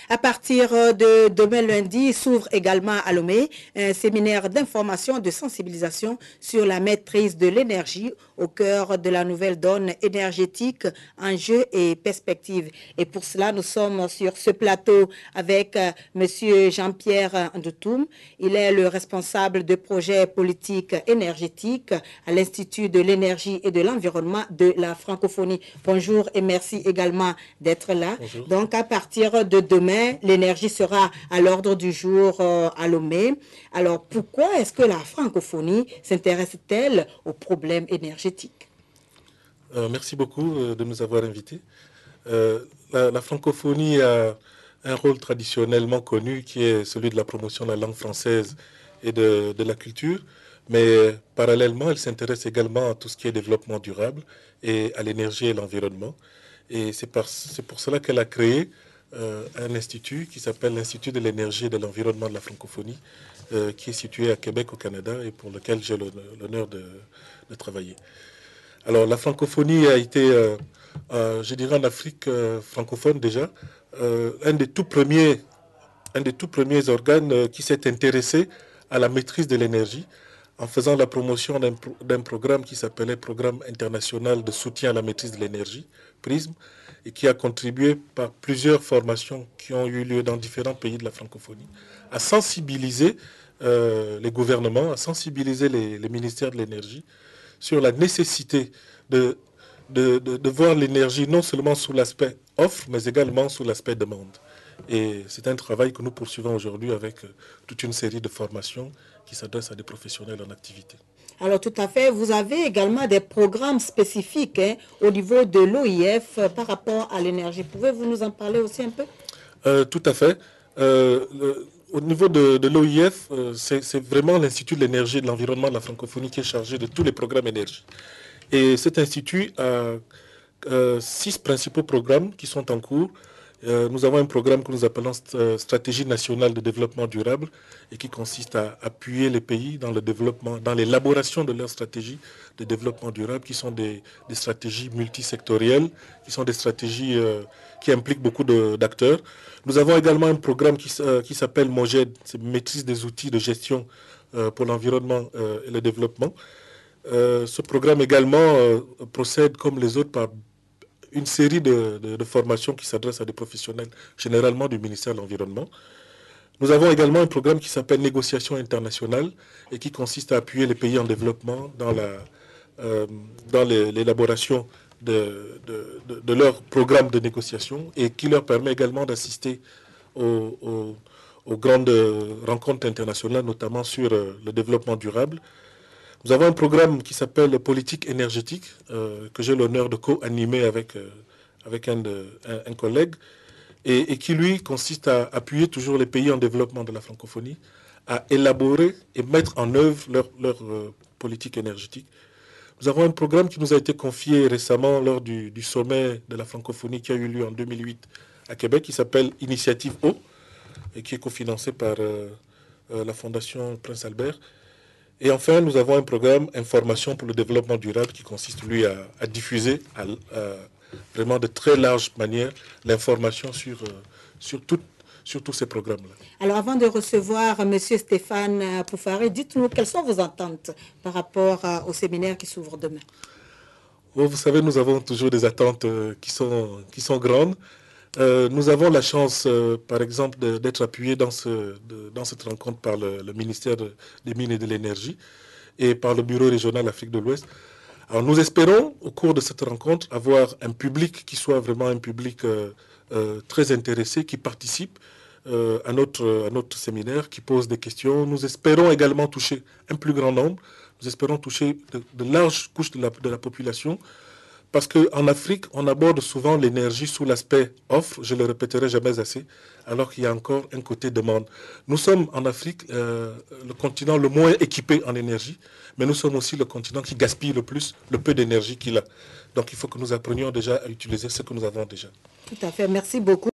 À partir de demain lundi, s'ouvre également à Lomé un séminaire d'information, de sensibilisation sur la maîtrise de l'énergie au cœur de la nouvelle donne énergétique, enjeux et perspectives. Et pour cela, nous sommes sur ce plateau avec Monsieur Jean-Pierre Ndoutoum. Il est le responsable de projet politique énergétique à l'Institut de l'énergie et de l'environnement de la francophonie. Bonjour et merci également d'être là. Bonjour. Donc, à partir de demain, l'énergie sera à l'ordre du jour à Lomé. Alors, pourquoi est-ce que la francophonie s'intéresse-t-elle aux problèmes énergétiques? Merci beaucoup de nous avoir invités. La francophonie a un rôle traditionnellement connu qui est celui de la promotion de la langue française et de la culture, mais parallèlement, elle s'intéresse également à tout ce qui est développement durable et à l'énergie et l'environnement. Et c'est pour cela qu'elle a créé un institut qui s'appelle l'Institut de l'énergie et de l'environnement de la francophonie, qui est situé à Québec au Canada et pour lequel j'ai l'honneur de travailler. Alors la francophonie a été, je dirais en Afrique francophone déjà, un des tout premiers organes qui s'est intéressé à la maîtrise de l'énergie en faisant la promotion d'un programme qui s'appelait Programme international de soutien à la maîtrise de l'énergie, PRISM, et qui a contribué par plusieurs formations qui ont eu lieu dans différents pays de la francophonie à sensibiliser les gouvernements, à sensibiliser les ministères de l'énergie sur la nécessité de voir l'énergie non seulement sous l'aspect offre, mais également sous l'aspect demande. Et c'est un travail que nous poursuivons aujourd'hui avec toute une série de formations qui s'adressent à des professionnels en activité. Alors tout à fait, vous avez également des programmes spécifiques au niveau de l'OIF par rapport à l'énergie. Pouvez-vous nous en parler aussi un peu? Tout à fait. Au niveau de l'OIF, c'est vraiment l'Institut de l'énergie et de l'environnement de la francophonie qui est chargé de tous les programmes énergie. Et cet institut a 6 principaux programmes qui sont en cours. Nous avons un programme que nous appelons Stratégie nationale de développement durable et qui consiste à appuyer les pays dans le développement, dans l'élaboration de leurs stratégies de développement durable, qui sont des stratégies multisectorielles, qui sont des stratégies qui impliquent beaucoup d'acteurs. Nous avons également un programme qui s'appelle MOGED, c'est Maîtrise des outils de gestion pour l'environnement et le développement. Ce programme également procède comme les autres par une série de formations qui s'adressent à des professionnels, généralement du ministère de l'Environnement. Nous avons également un programme qui s'appelle Négociation internationale et qui consiste à appuyer les pays en développement dans l'élaboration de leur programme de négociation et qui leur permet également d'assister aux grandes rencontres internationales, notamment sur le développement durable. Nous avons un programme qui s'appelle Politique énergétique, que j'ai l'honneur de co-animer avec un collègue, et qui, lui, consiste à appuyer toujours les pays en développement de la francophonie, à élaborer et mettre en œuvre leur politique énergétique. Nous avons un programme qui nous a été confié récemment lors du sommet de la francophonie qui a eu lieu en 2008 à Québec, qui s'appelle Initiative Eau, et qui est cofinancé par la Fondation Prince Albert. Et enfin, nous avons un programme Information pour le développement durable qui consiste, lui, à diffuser vraiment de très large manière l'information sur tous ces programmes-là. Alors, avant de recevoir M. Stéphane Pouffaré, dites-nous quelles sont vos attentes par rapport au séminaire qui s'ouvre demain. Bon, vous savez, nous avons toujours des attentes qui sont grandes. Nous avons la chance, par exemple, d'être appuyés dans cette rencontre par le ministère des Mines et de l'Énergie et par le Bureau régional Afrique de l'Ouest. Alors nous espérons, au cours de cette rencontre, avoir un public qui soit vraiment un public très intéressé, qui participe à notre séminaire, qui pose des questions. Nous espérons également toucher un plus grand nombre. Nous espérons toucher de larges couches de la population. Parce qu'en Afrique, on aborde souvent l'énergie sous l'aspect offre, je ne le répéterai jamais assez, alors qu'il y a encore un côté demande. Nous sommes en Afrique le continent le moins équipé en énergie, mais nous sommes aussi le continent qui gaspille le plus le peu d'énergie qu'il a. Donc il faut que nous apprenions déjà à utiliser ce que nous avons déjà. Tout à fait, merci beaucoup.